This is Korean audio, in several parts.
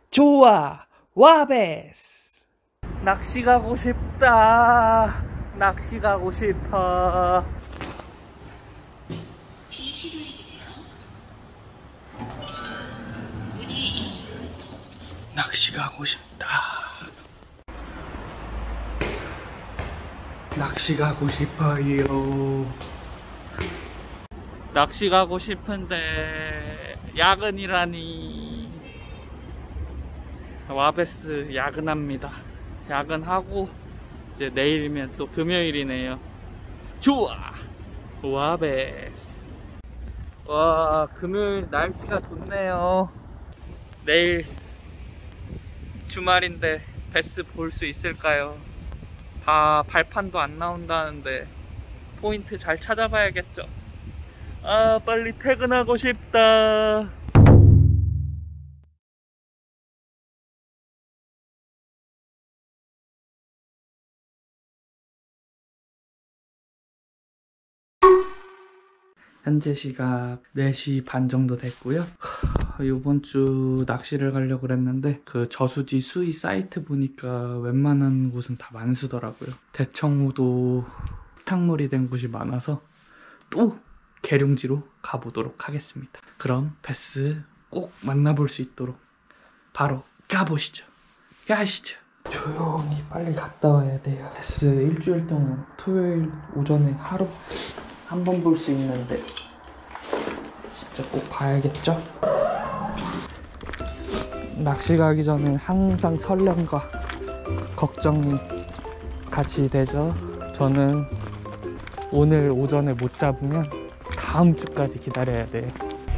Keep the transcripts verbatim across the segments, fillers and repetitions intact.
좋아 와베스. 낚시 가고 싶다. 낚시 가고 싶어. 시도해주세요. 문이 낚시 가고 싶다. 낚시 가고 싶어요. 낚시 가고 싶은데 야근이라니. 와베스 야근합니다. 야근하고 이제 내일이면 또 금요일이네요. 좋아 와베스. 와, 금요일 날씨가 좋네요. 내일 주말인데 베스 볼 수 있을까요? 다 발판도 안 나온다는데 포인트 잘 찾아봐야겠죠. 아, 빨리 퇴근하고 싶다. 현재 시각 네 시 반 정도 됐고요. 이번 주 낚시를 가려고 그랬는데 그 저수지 수위 사이트 보니까 웬만한 곳은 다 만수더라고요. 대청호도 흙탕물이 된 곳이 많아서 또 계룡지로 가보도록 하겠습니다. 그럼 베스 꼭 만나볼 수 있도록 바로 가보시죠. 가시죠. 조용히 빨리 갔다 와야 돼요. 베스 일주일 동안 토요일 오전에 하루 한 번 볼 수 있는데 진짜 꼭 봐야겠죠? 낚시 가기 전에 항상 설렘과 걱정이 같이 되죠. 저는 오늘 오전에 못 잡으면 다음 주까지 기다려야 돼요.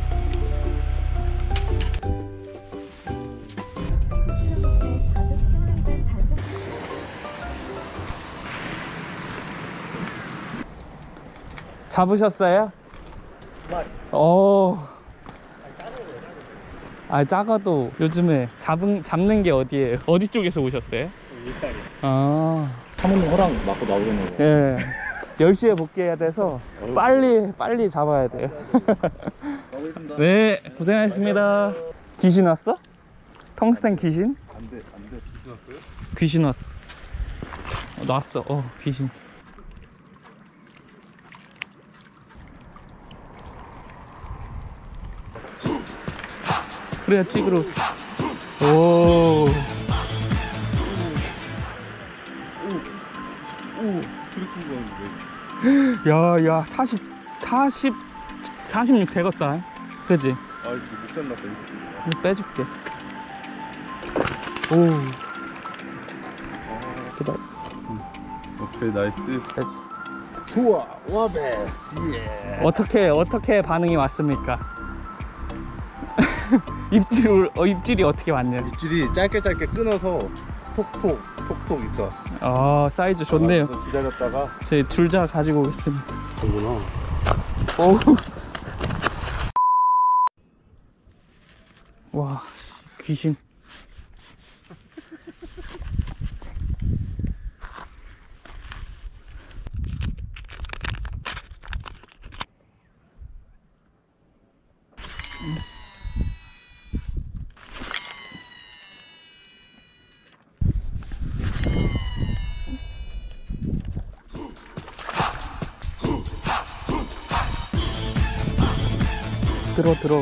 잡으셨어요? 어. 아, 작아도 요즘에 잡은, 잡는 게 어디예요? 어디 쪽에서 오셨어요? 일산이요. 아. 사모님 허락 맞고 나오겠네요. 예. 열 시에 복귀해야 돼서 빨리 빨리 잡아야 돼요. 가보겠습니다. 네, 고생하셨습니다. 귀신 왔어? 텅스텐 귀신? 안 돼, 안 돼. 귀신 왔어요? 귀신 왔어. 어, 났어. 어, 귀신. 그래야 찌그러. 오. 오, 그렇게 좋아하는데. 야, 야, 사십, 사십, 사십육 되겠다. 그지? 아, 이거 못 잔났다, 이거. 이거 빼줄게. 오. 그다. 오케이, 나이스. 빼지. 좋아, 와베. 예. 어떻게, 어떻게 반응이 왔습니까? 입질, 어, 입질이 어떻게 왔냐? 입질이 짧게 짧게 끊어서 톡톡, 톡톡 입질 왔어. 아, 사이즈 좋네요. 아, 기다렸다가. 저희 줄자 가지고 오겠습니다. 그구나. 오. 와, 귀신. 들어 들어.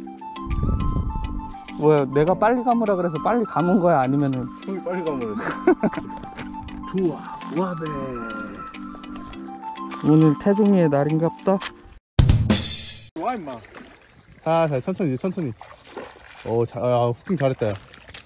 뭐야, 내가 빨리 감으라 그래서 빨리 감은 거야? 아니면은 형이 빨리 가면 좋아, 와베. 오늘 태종이의 날인갑다. 와, 임마. 아, 잘, 천천히, 천천히. 오, 자, 아, 후킹 잘했다, 야.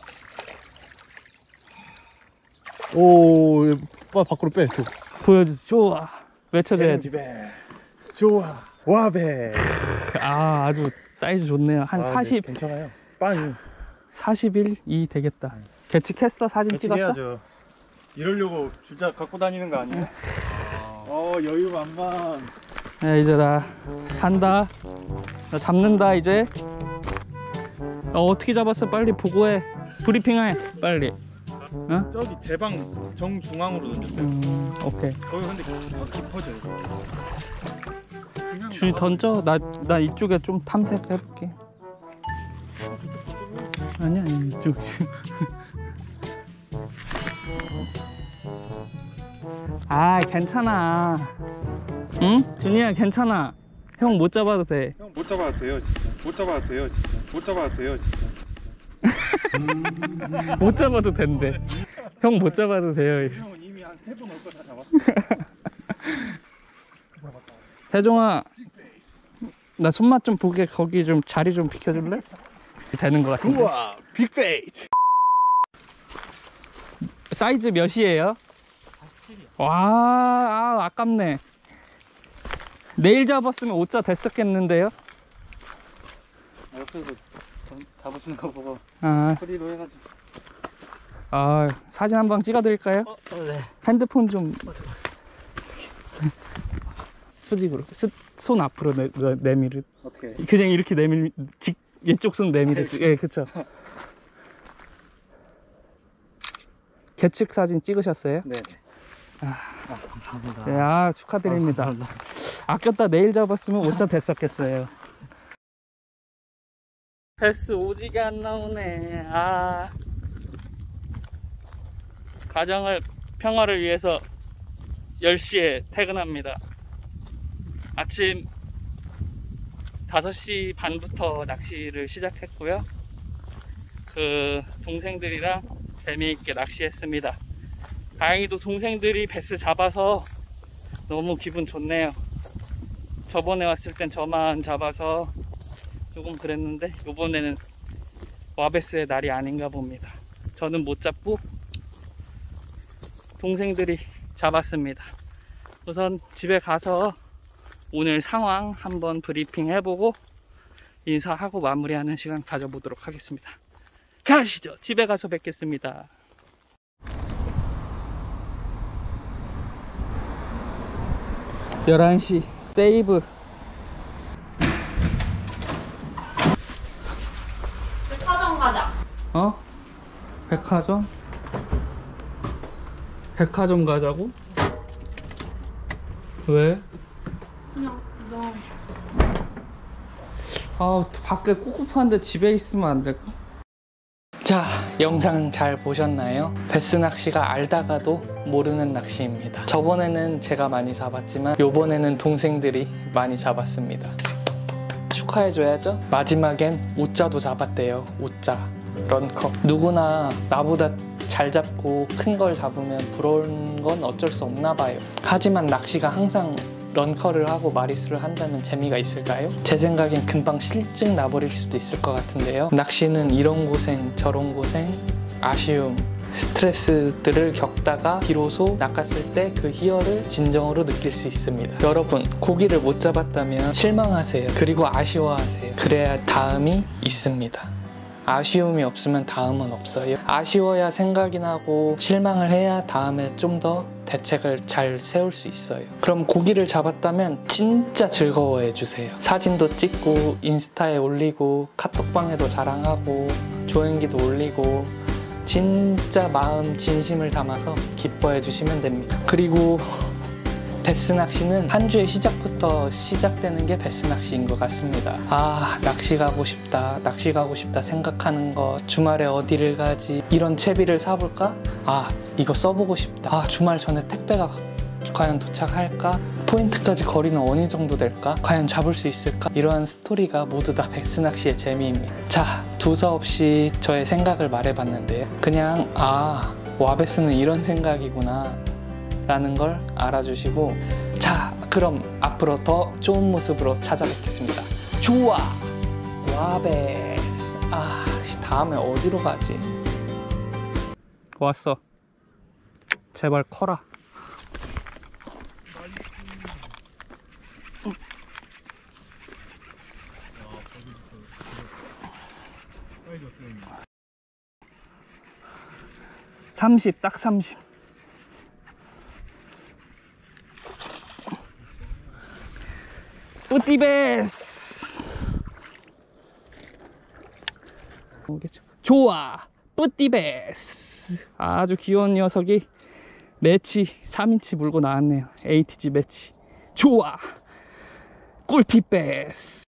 오, 빨리 밖으로 빼. 줘. 보여주세요. 좋아. 외쳐줘야지. 좋아, 와베. 아, 아주 사이즈 좋네요. 한 아, 사십. 네, 괜찮아요. 빵이. 사십일, 이 되겠다. 계측했어? 사진 찍었어? 해야죠. 이러려고 주자 갖고 다니는 거 아니에요? 어, 여유 만만. 네, 이제 나 간다. 나 잡는다 이제. 어, 어떻게 잡았어? 빨리 보고해. 브리핑해 빨리. 어? 저기 제 방 정중앙으로 던졌어요. 음, 오케이. 거기 근데 깊- 깊어져요. 줄 던져. 나, 나 이쪽에 좀 탐색해볼게. 아니 아니 좀. 아 괜찮아. 응? 준이야 괜찮아. 형 못 잡아도 돼. 형 못 잡아도 돼요 진짜. 못 잡아도 돼요 진짜. 못 잡아도 돼요 진짜. 못 잡아도 된대. 형 못 잡아도 돼요. 형은 이미 한 세 번 올 거 다 잡았어. 태종아, 나 손맛 좀 보게. 거기 좀 자리 좀 비켜줄래? 되는 것 같은데. 우와, 빅베이트. 사이즈 몇이에요? 사십칠이요. 와, 아, 아깝네. 내일 잡았으면 오자 됐었겠는데요? 옆에서 잡으시는 거 보고 아, 프리로 해가지고. 아 사진 한 방 찍어드릴까요? 어, 어, 네. 핸드폰 좀 수직으로 스, 손 앞으로 내, 내, 내밀을. 어떻게? 그냥 이렇게 내밀 직 이쪽 손 내밀을. 예, 그쵸. 계측 사진 찍으셨어요? 네네. 아, 아 감사합니다. 네, 아 축하드립니다. 아, 감사합니다. 아꼈다 내일 잡았으면 오자 됐었겠어요. 패스 오지게 안 나오네. 아, 가정을 평화를 위해서 열 시에 퇴근합니다. 아침 다섯 시 반부터 낚시를 시작했고요. 그 동생들이랑 재미있게 낚시했습니다. 다행히도 동생들이 베스 잡아서 너무 기분 좋네요. 저번에 왔을 땐 저만 잡아서 조금 그랬는데 이번에는 와베스의 날이 아닌가 봅니다. 저는 못 잡고 동생들이 잡았습니다. 우선 집에 가서 오늘 상황 한번 브리핑 해보고 인사하고 마무리하는 시간 가져보도록 하겠습니다. 가시죠. 집에 가서 뵙겠습니다. 열한 시 세이브. 백화점 가자. 어? 백화점? 백화점 가자고? 왜? 그냥 너 아, 밖에 꿉꿉한데 집에 있으면 안 될까? 자, 영상 잘 보셨나요? 베스 낚시가 알다가도 모르는 낚시입니다. 저번에는 제가 많이 잡았지만 요번에는 동생들이 많이 잡았습니다. 축하해줘야죠. 마지막엔 오자도 잡았대요. 오자, 런커. 누구나 나보다 잘 잡고 큰 걸 잡으면 부러운 건 어쩔 수 없나 봐요. 하지만 낚시가 항상 런커를 하고 마리수를 한다면 재미가 있을까요? 제 생각엔 금방 실증 나버릴 수도 있을 것 같은데요. 낚시는 이런 고생 저런 고생, 아쉬움, 스트레스들을 겪다가 비로소 낚았을 때 그 희열을 진정으로 느낄 수 있습니다. 여러분, 고기를 못 잡았다면 실망하세요. 그리고 아쉬워하세요. 그래야 다음이 있습니다. 아쉬움이 없으면 다음은 없어요. 아쉬워야 생각이 나고 실망을 해야 다음에 좀 더 대책을 잘 세울 수 있어요. 그럼 고기를 잡았다면 진짜 즐거워해 주세요. 사진도 찍고 인스타에 올리고 카톡방에도 자랑하고 조행기도 올리고 진짜 마음 진심을 담아서 기뻐해 주시면 됩니다. 그리고 베스 낚시는 한 주의 시작부터 시작되는 게 베스 낚시인 것 같습니다. 아, 낚시 가고 싶다, 낚시 가고 싶다 생각하는 거, 주말에 어디를 가지, 이런 채비를 사볼까? 아, 이거 써보고 싶다. 아, 주말 전에 택배가 과연 도착할까? 포인트까지 거리는 어느 정도 될까? 과연 잡을 수 있을까? 이러한 스토리가 모두 다 베스 낚시의 재미입니다. 자, 두서없이 저의 생각을 말해봤는데요. 그냥 아, 와베스는 이런 생각이구나 라는 걸 알아주시고, 자, 그럼 앞으로 더 좋은 모습으로 찾아뵙겠습니다. 좋아! 와베스. 아, 다음에 어디로 가지? 왔어. 제발 커라. 삼십, 딱 삼십. 뿌띠베스. 좋아, 뿌띠베스. 아주 귀여운 녀석이 매치 삼 인치 물고 나왔네요. 에이티지 매치. 좋아, 꿀피베스.